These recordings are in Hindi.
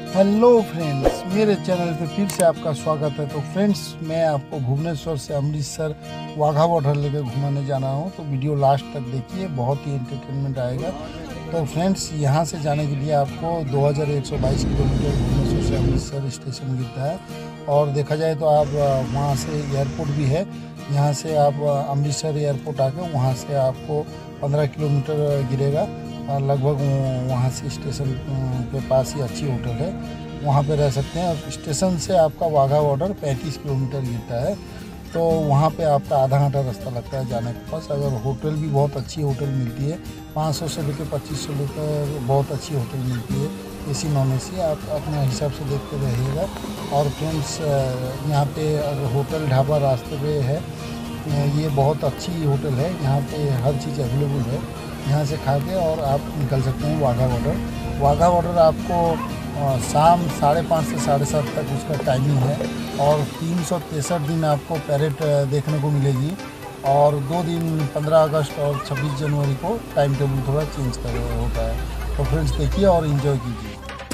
हेलो फ्रेंड्स, मेरे चैनल पे फिर से आपका स्वागत है। तो फ्रेंड्स, मैं आपको भुवनेश्वर से अमृतसर वाघा बॉर्डर लेकर घुमाने जाना हूँ, तो वीडियो लास्ट तक देखिए, बहुत ही एंटरटेनमेंट आएगा। तो फ्रेंड्स, यहाँ से जाने के लिए आपको 2122 किलोमीटर भुवनेश्वर से अमृतसर स्टेशन गिरता है। और देखा जाए तो आप वहाँ से एयरपोर्ट भी है। यहाँ से आप अमृतसर एयरपोर्ट आके वहाँ से आपको 15 किलोमीटर गिरेगा। लगभग वहाँ से स्टेशन के पास ही अच्छी होटल है, वहाँ पे रह सकते हैं। और स्टेशन से आपका वाघा बॉर्डर 35 किलोमीटर गिरता है, तो वहाँ पे आपका आधा घंटा रास्ता लगता है जाने के पास। अगर होटल भी बहुत अच्छी होटल मिलती है, 500 से लेकर 2500 लेकर बहुत अच्छी होटल मिलती है, एसी नॉन एसी, आप अपने हिसाब से देखते रहिएगा। और फ्रेंड्स, यहाँ पे अगर होटल ढाबा रास्ते पे है, ये बहुत अच्छी होटल है, यहाँ पे हर चीज़ अवेलेबल है। यहाँ से खा के और आप निकल सकते हैं वाघा बॉर्डर। वाघा बॉर्डर आपको शाम 5:30 से 7:30 तक उसका टाइमिंग है। और 363 दिन आपको पैरेड देखने को मिलेगी। और 2 दिन 15 अगस्त और 26 जनवरी को टाइम टेबल थोड़ा चेंज कर होता है। तो फ्रेंड्स, देखिए और इन्जॉय कीजिए।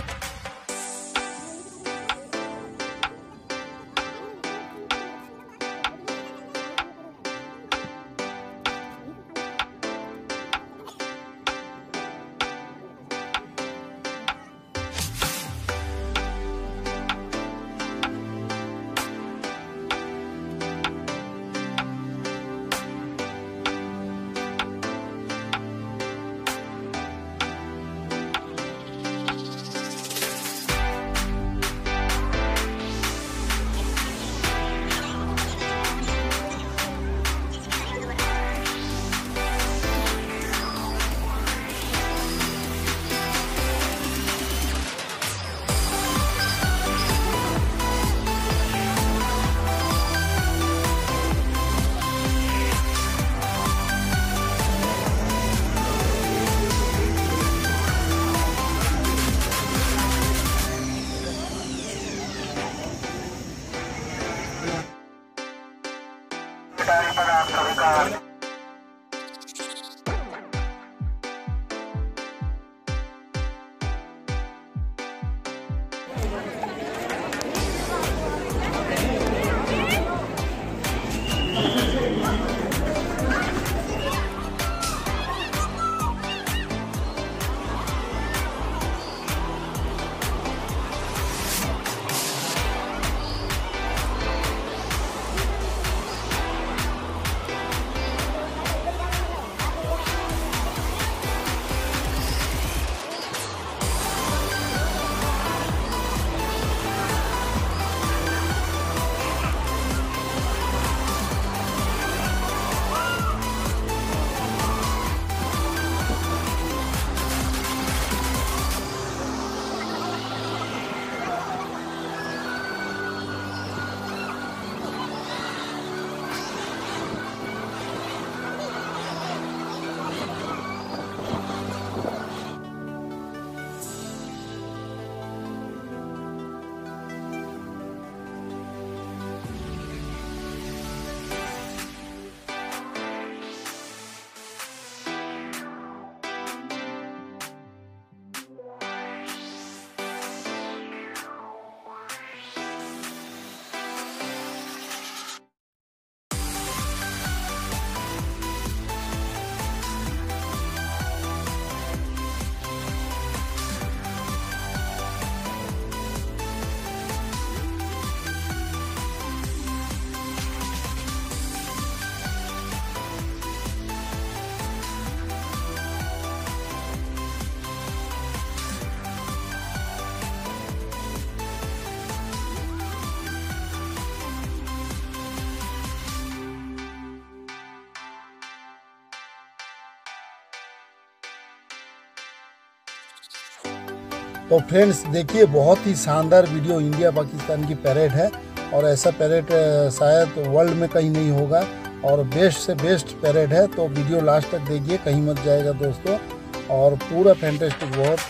तो फ्रेंड्स, देखिए, बहुत ही शानदार वीडियो इंडिया पाकिस्तान की पैरेड है। और ऐसा पैरेड शायद वर्ल्ड में कहीं नहीं होगा, और बेस्ट से बेस्ट पैरेड है। तो वीडियो लास्ट तक देखिए, कहीं मत जाएगा दोस्तों। और पूरा फैंटास्टिक, बहुत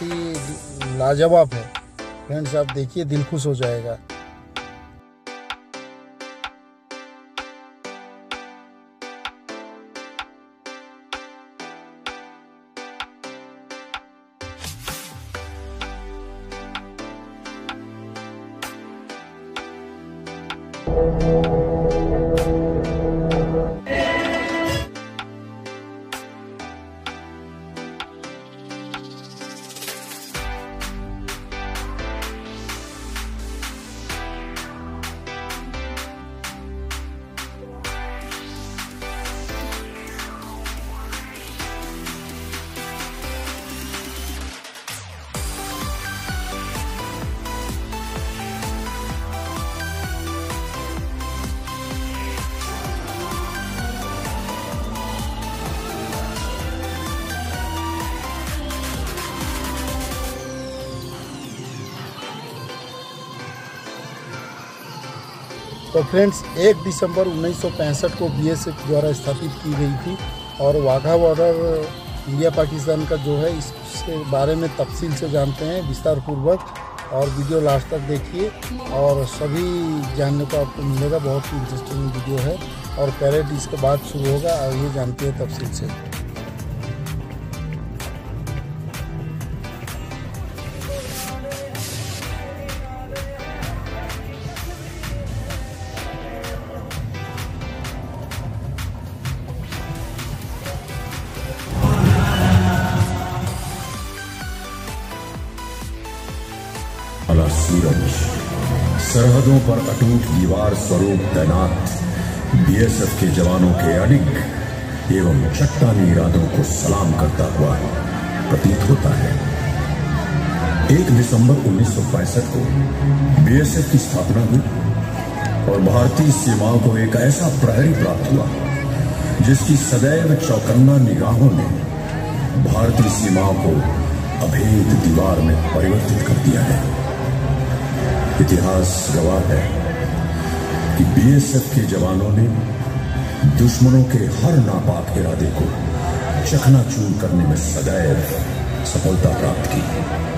ही लाजवाब है फ्रेंड्स, आप देखिए, दिल खुश हो जाएगा। तो फ्रेंड्स 1 दिसंबर 1965 को बीएसएफ द्वारा स्थापित की गई थी और वाघा बॉर्डर इंडिया पाकिस्तान का जो है इसके बारे में तफसील से जानते हैं विस्तार पूर्वक, और वीडियो लास्ट तक देखिए और सभी जानने को आपको मिलेगा। बहुत ही इंटरेस्टिंग वीडियो है और पैरेड इसके बाद शुरू होगा और ये जानते हैं तफसील से। सूरज सरहदों पर अटूट दीवार स्वरूप तैनात बीएसएफ के जवानों के अडिग एवं चट्टानी इरादों को सलाम करता हुआ प्रतीत होता है। 1 दिसंबर 1965 को बीएसएफ की स्थापना हुई और भारतीय सीमाओं को एक ऐसा प्रहरी प्राप्त हुआ जिसकी सदैव चौकन्ना निगाहों ने भारतीय सीमाओं को अभेद दीवार में परिवर्तित कर दिया है। इतिहास गवाह है कि बीएसएफ के जवानों ने दुश्मनों के हर नापाक इरादे को चकनाचूर करने में सदैव सफलता प्राप्त की।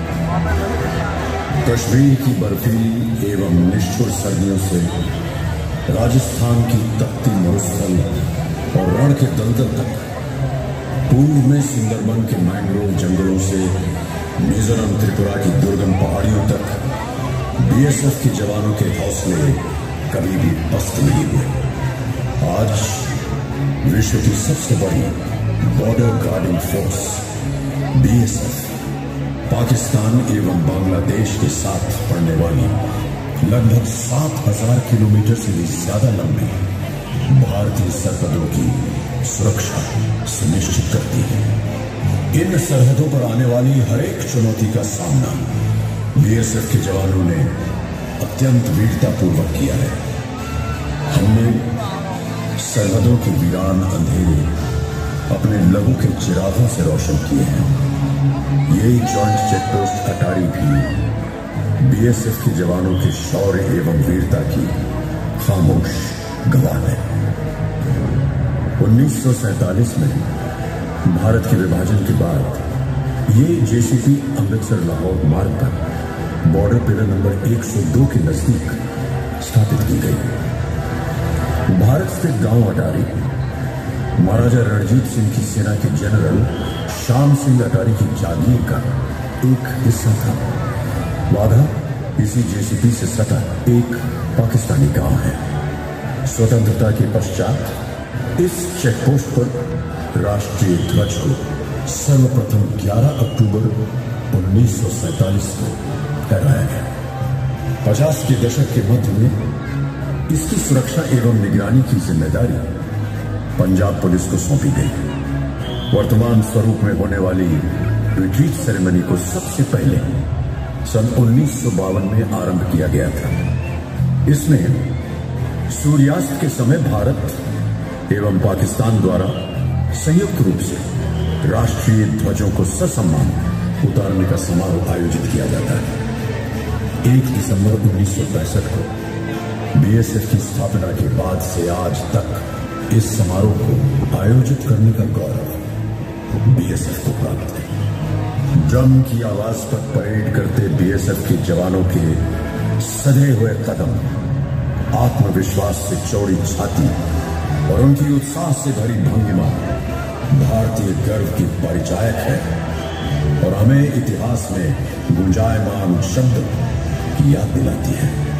कश्मीर की बर्फीली एवं निष्ठुर सर्दियों से राजस्थान की तपती मरुस्थल और रण के दलदल तक, पूर्व में सुंदरबन के मैंग्रोव जंगलों से मिजोरम त्रिपुरा की दुर्गम पहाड़ियों तक बीएसएफ के जवानों के हौसले कभी भी पस्त नहीं हुए। आज विश्व की सबसे बड़ी border guarding force BSF Pakistan एवं बांग्लादेश के साथ पड़ने वाली लगभग 7,000 किलोमीटर से भी ज्यादा लंबी भारतीय सरहदों की सुरक्षा सुनिश्चित करती है। इन सरहदों पर आने वाली हर एक चुनौती का सामना बीएसएफ के जवानों ने अत्यंत वीरतापूर्वक किया है। हमने सरहदों के वीरान अंधेरे अपने लहू के चिरागों से रोशन किए हैं। ये जॉइंट चेकपोस्ट अटारी भी बीएसएफ के जवानों के शौर्य एवं वीरता की खामोश गवाह है। 1947 में भारत के विभाजन के बाद ये जेसीपी अमृतसर लाहौर मार्ग पर बॉर्डर पिलर नंबर 102 के नजदीक स्थापित की गई। भारत स्थित गांव अटारी महाराजा रणजीत सिंह की सेना के जनरल श्याम सिंह अटारी की जागीर का एक हिस्सा था। वाघा इसी जेसीपी से सटा एक पाकिस्तानी गांव है। स्वतंत्रता के पश्चात इस चेकपोस्ट पर राष्ट्रीय ध्वज को सर्वप्रथम 11 अक्टूबर 1947 को फहराया गया। 50 के दशक के मध्य में इसकी सुरक्षा एवं निगरानी की जिम्मेदारी पंजाब पुलिस को सौंपी गई। वर्तमान स्वरूप में होने वाली रिट्रीट सेरेमनी को सबसे पहले सन 1952 में आरंभ किया गया था। इसमें सूर्यास्त के समय भारत एवं पाकिस्तान द्वारा संयुक्त रूप से राष्ट्रीय ध्वजों को ससम्मान उतारने का समारोह आयोजित किया जाता है। 1 दिसंबर 1965 को बीएसएफ की स्थापना के बाद से आज तक इस समारोह को आयोजित करने का गौरव बीएसएफ को प्राप्त है। ड्रम की आवाज पर परेड करते बीएसएफ के जवानों के सधे हुए कदम, आत्मविश्वास से चौड़ी छाती और उनकी उत्साह से भरी भंगिमा भारतीय गर्व की परिचायक है और हमें इतिहास में गुंजायमान शब्द की याद दिलाती है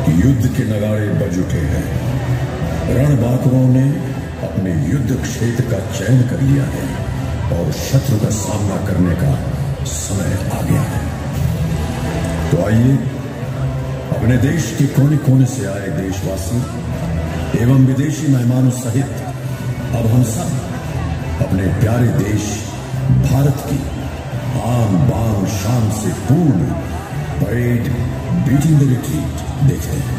युद्ध के नगाड़े बज उठे हैं। रणबांकुरों ने अपने युद्ध क्षेत्र का चयन कर लिया है और शत्रु का सामना करने का समय आ गया है। तो आइए, अपने देश के कोने कोने से आए देशवासी एवं विदेशी मेहमानों सहित अब हम सब अपने प्यारे देश भारत की आन बान शान से पूर्ण परेड बीटिंग द रिट्रीट देखते हैं।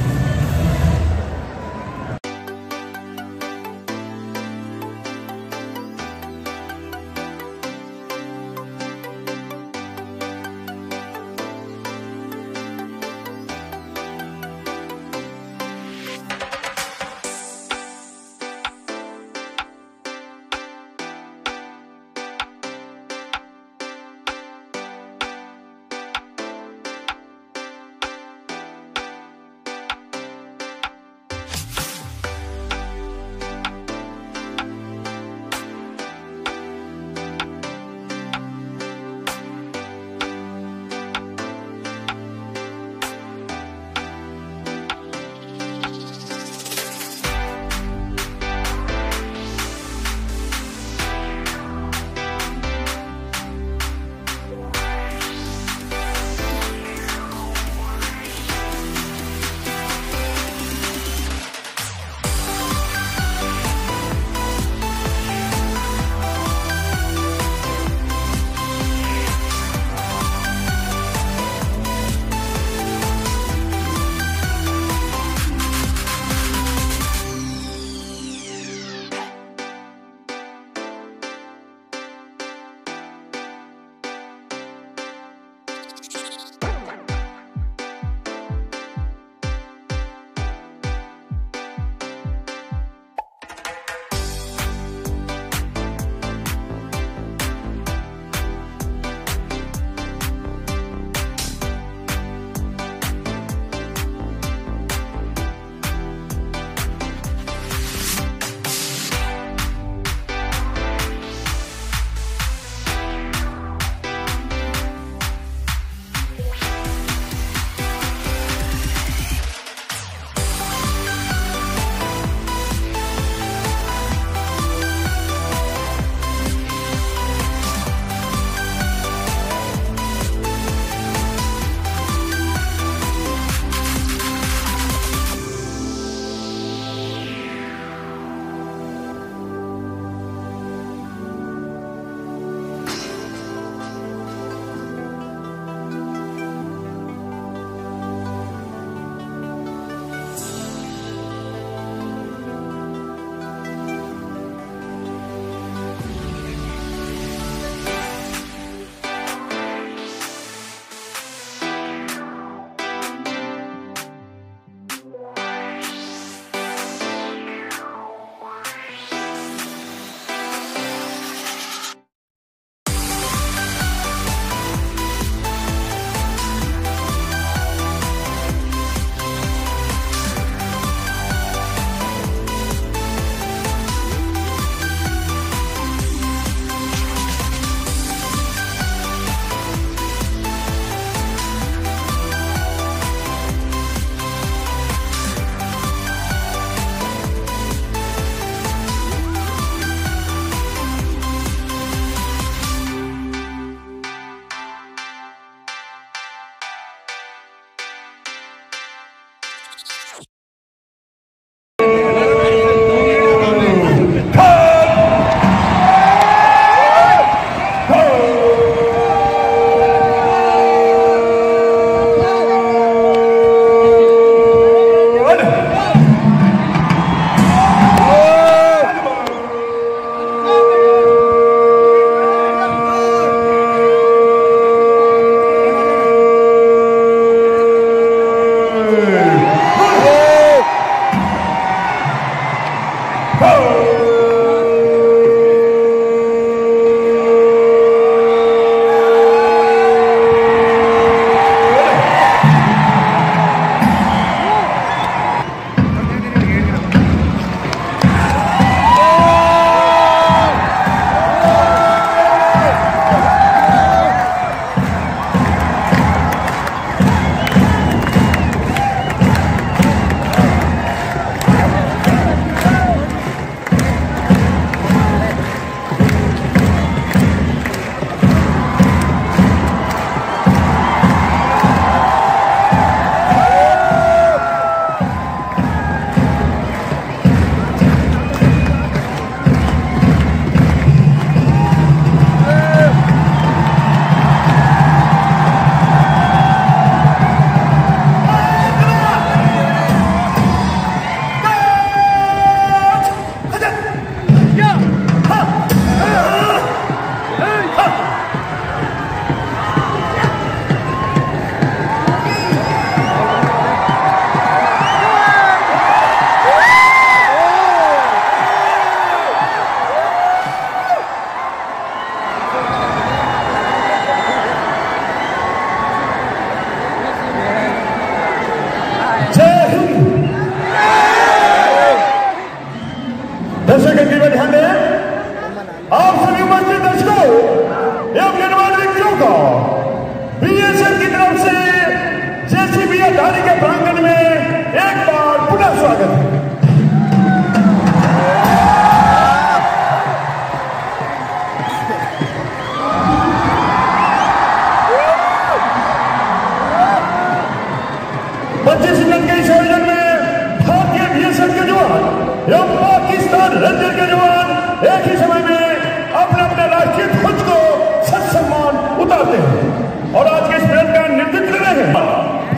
25 रन के इस आयोजन में भारतीय बीएसएफ के जवान एवं पाकिस्तान रेंजर के जवान एक ही समय में अपने अपने राष्ट्रीय ध्वज को सत्सम्मान उतारते हैं और आज के इस परेड का नेतृत्व कर रहे हैं।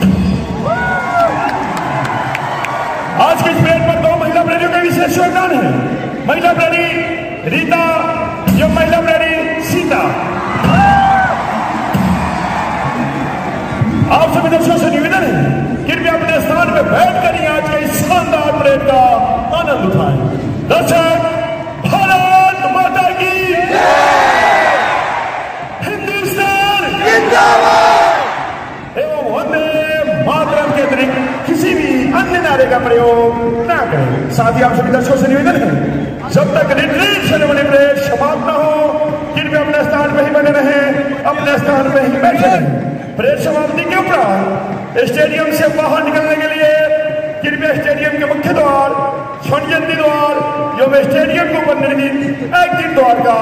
आज के इस परेड पर 2 महिला प्रेरियों का विशेष योगदान है। महिला प्रेरी रीता एवं महिला प्रेरी सीता। आप सभी दर्शकों से निवेदन है कृपया अपने स्थान में बैठकर ही आज के इस शानदार परेड का आनंद उठाएं। दर्शक, भारत माता की हिंदुस्तान जिंदाबाद एवं वंदे मातरम के अतिरिक्त किसी भी अन्य नारे का प्रयोग न करें। साथ ही आप सभी दर्शकों से निवेदन है जब तक रिट्रीट सेरेमनी परेड समाप्त न हो कृपया अपने स्थान पर ही बने रहें, अपने स्थान पर ही बैठे रहें। परेड समाप्ति के उपरांत स्टेडियम से बाहर निकलने के लिए कृपया स्टेडियम के मुख्य द्वार, स्वर्ण द्वार एवं स्टेडियम के ऊपर निर्मित एग्जिट द्वार का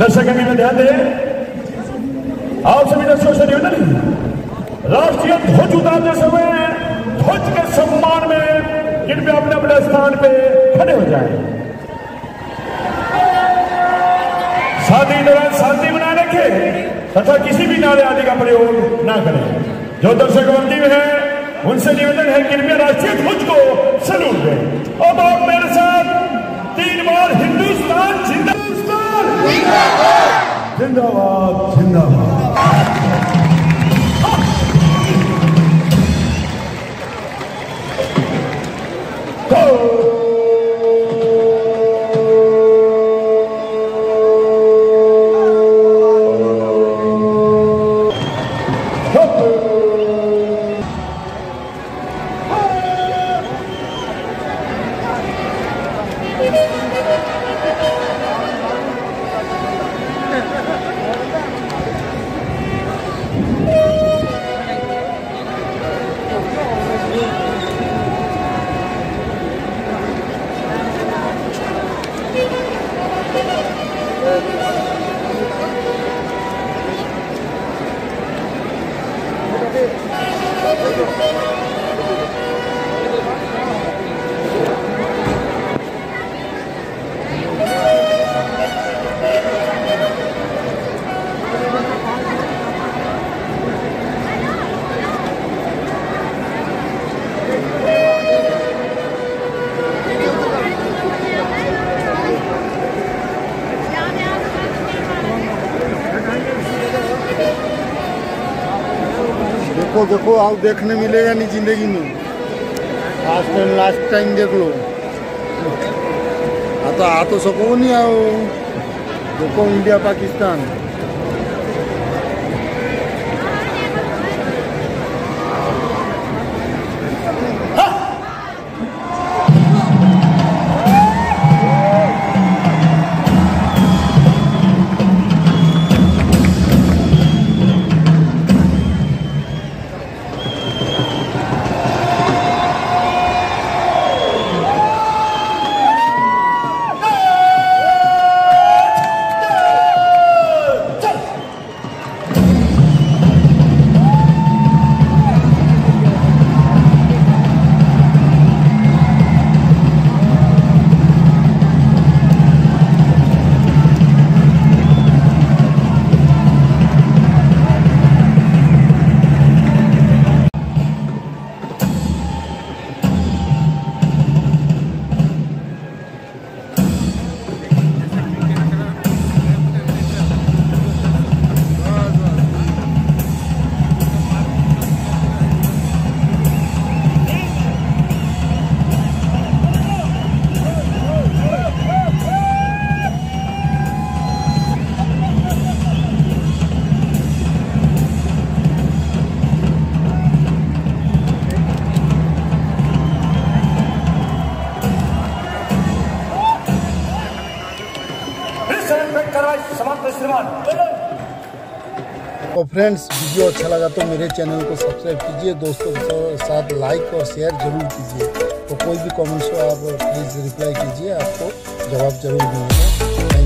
दर्शक में ध्यान दें, आप सभी दर्शकों से निवेदन है, राष्ट्रीय ध्वज उतारते समय ध्वज के सम्मान में कृपया अपने अपने स्थान पे खड़े हो जाएं। साथ ही दौरान शांति बनाए रखें तथा किसी भी नारे आदि का प्रयोग ना करें। जो दर्शक मंदिर में है उनसे निवेदन है कृपया राष्ट्रीय ध्वज को सैल्यूट दें। अब आप मेरे साथ 3 बार हिंदुस्तान जिंदाबाद जिंदाबाद जिंदाबाद। देखो आओ देखने मिलेगा नहीं जिंदगी में। लास्ट टाइम देख लो। आ तो सको नहीं आओ। देखो इंडिया पाकिस्तान। तो फ्रेंड्स वीडियो अच्छा लगा तो मेरे चैनल को सब्सक्राइब कीजिए, दोस्तों के साथ लाइक और शेयर जरूर कीजिए। तो कोई भी कमेंट्स हो आप प्लीज़ रिप्लाई कीजिए, आपको जवाब जरूर दूंगा।